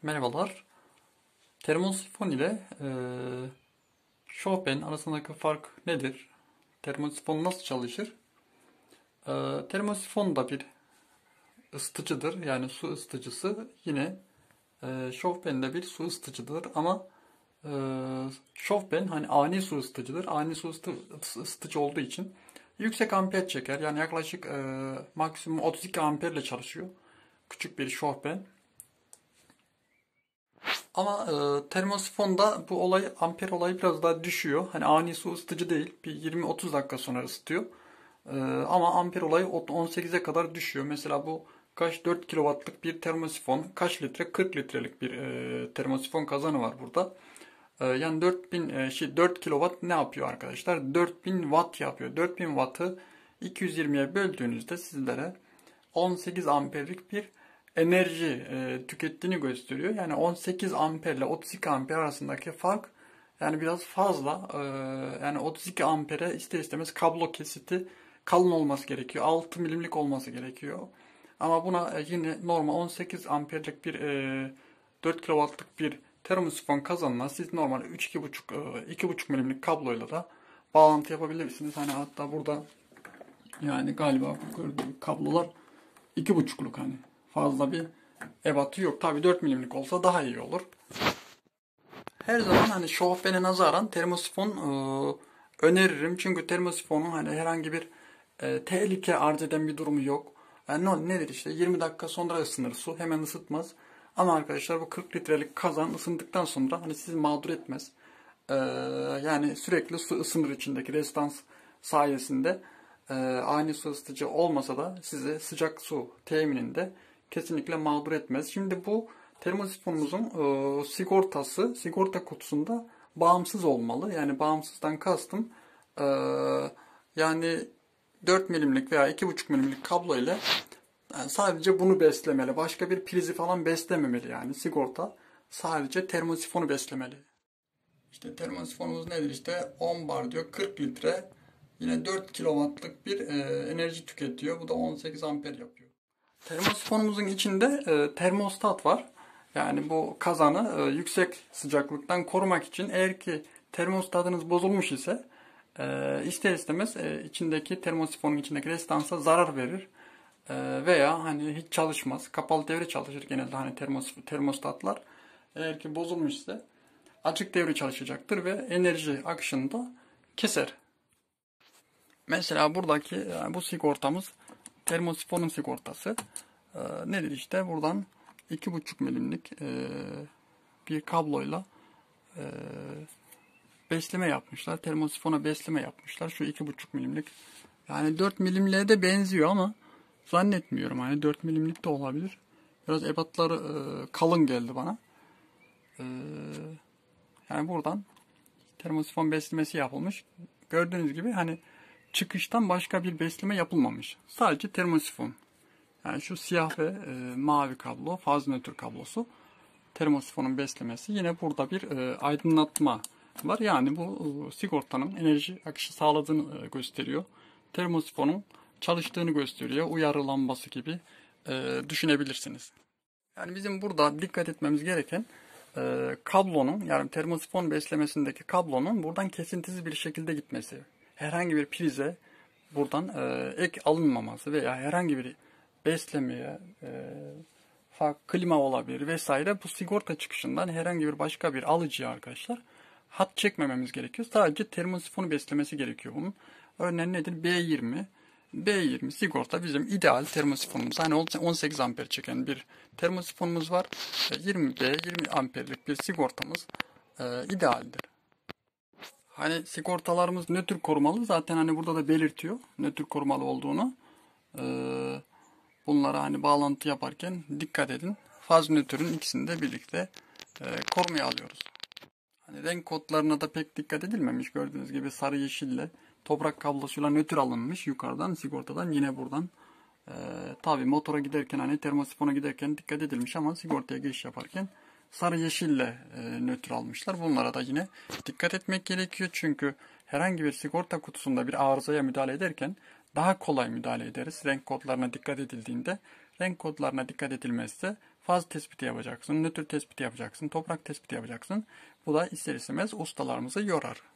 Merhabalar. Termosifon ile Chopin arasındaki fark nedir? Termosifon nasıl çalışır? Termosifon da bir ısıtıcıdır. Yani su ısıtıcısı. Yine Chopin de bir su ısıtıcıdır. Ama e, Chopin hani ani su ısıtıcıdır. Ani su ısıtıcı olduğu için yüksek amper çeker. Yani yaklaşık maksimum 32 amperle çalışıyor. Küçük bir Chopin. Ama termosifonda bu olay, amper olayı biraz daha düşüyor. Hani ani su ısıtıcı değil. Bir 20-30 dakika sonra ısıtıyor. Ama amper olayı 18'e kadar düşüyor. Mesela bu kaç 4 kilowattlık bir termosifon, kaç litre? 40 litrelik bir termosifon kazanı var burada. Yani 4 kilowatt ne yapıyor arkadaşlar? 4000 watt yapıyor. 4000 wattı 220'ye böldüğünüzde sizlere 18 amperlik bir enerji tükettiğini gösteriyor. Yani 18 amper ile 32 amper arasındaki fark yani biraz fazla. Yani 32 ampere ister istemez kablo kesiti kalın olması gerekiyor. 6 milimlik olması gerekiyor. Ama buna yine normal 18 amperlik bir 4 kW'lık bir termosifon kazanına siz normal 2,5 milimlik kabloyla da bağlantı yapabilirsiniz. Hani hatta burada yani galiba bu gördüğüm kablolar 2,5'luk hani. Fazla bir ebatı yok. Tabi 4 milimlik olsa daha iyi olur. Her zaman hani şofbene nazaran termosifon öneririm. Çünkü termosifonun hani herhangi bir tehlike arz eden bir durumu yok. Yani nedir işte 20 dakika sonra ısınır su. Hemen ısıtmaz. Ama arkadaşlar bu 40 litrelik kazan ısındıktan sonra hani sizi mağdur etmez. E, Yani sürekli su ısınır içindeki rezistans sayesinde. Ani su ısıtıcı olmasa da sizi sıcak su temininde kesinlikle mağdur etmez. Şimdi bu termosifonumuzun sigorta kutusunda bağımsız olmalı. Yani bağımsızdan kastım e, yani 4 milimlik veya 2,5 milimlik kablo ile yani sadece bunu beslemeli. Başka bir prizi falan beslememeli yani sigorta. Sadece termosifonu beslemeli. İşte termosifonumuz nedir işte 10 bar diyor 40 litre. Yine 4 kilowattlık bir enerji tüketiyor. Bu da 18 amper yapıyor. Termosifonumuzun içinde termostat var. Yani bu kazanı yüksek sıcaklıktan korumak için eğer ki termostatınız bozulmuş ise ister istemez içindeki termosifonun içindeki rezistansa zarar verir. Veya hani hiç çalışmaz. Kapalı devre çalışır genelde hani termostatlar. Eğer ki bozulmuş ise açık devre çalışacaktır ve enerji akışını da keser. Mesela buradaki yani bu sigortamız termosifonun sigortası. Nedir işte buradan 2,5 milimlik bir kabloyla e, besleme yapmışlar. Termosifona besleme yapmışlar. Şu 2,5 milimlik. Yani 4 milimliğe de benziyor ama zannetmiyorum. Hani 4 milimlik de olabilir. Biraz ebatları kalın geldi bana. E, Yani buradan termosifon beslemesi yapılmış. Gördüğünüz gibi hani çıkıştan başka bir besleme yapılmamış. Sadece termosifon. Yani şu siyah ve mavi kablo, faz nötr kablosu. Termosifonun beslemesi. Yine burada bir aydınlatma var. Yani bu sigortanın enerji akışı sağladığını gösteriyor. Termosifonun çalıştığını gösteriyor. Uyarı lambası gibi düşünebilirsiniz. Yani bizim burada dikkat etmemiz gereken kablonun yani termosifon beslemesindeki kablonun buradan kesintisiz bir şekilde gitmesi. Herhangi bir prize buradan ek alınmaması veya herhangi bir beslemeye klima olabilir vesaire bu sigorta çıkışından herhangi bir başka bir alıcıya arkadaşlar hat çekmememiz gerekiyor. Sadece termosifonu beslemesi gerekiyor bunun. Örneğin nedir? B20 sigorta bizim ideal termosifonumuz. Hani 18 amper çeken bir termosifonumuz var. 20 amperlik bir sigortamız idealdir. Hani sigortalarımız nötr korumalı. Zaten hani burada da belirtiyor nötr korumalı olduğunu. Bunlara hani bağlantı yaparken dikkat edin. Faz nötrün ikisini de birlikte korumaya alıyoruz. Hani renk kodlarına da pek dikkat edilmemiş. Gördüğünüz gibi sarı yeşille toprak kablosuyla nötr alınmış yukarıdan sigortadan yine buradan. Tabi motora giderken hani termosifona giderken dikkat edilmiş ama sigortaya giriş yaparken sarı yeşille nötr almışlar. Bunlara da yine dikkat etmek gerekiyor. Çünkü herhangi bir sigorta kutusunda bir arızaya müdahale ederken daha kolay müdahale ederiz. Renk kodlarına dikkat edildiğinde renk kodlarına dikkat edilmezse Faz tespiti yapacaksın, nötr tespiti yapacaksın, toprak tespiti yapacaksın. Bu da ister istemez ustalarımızı yorar.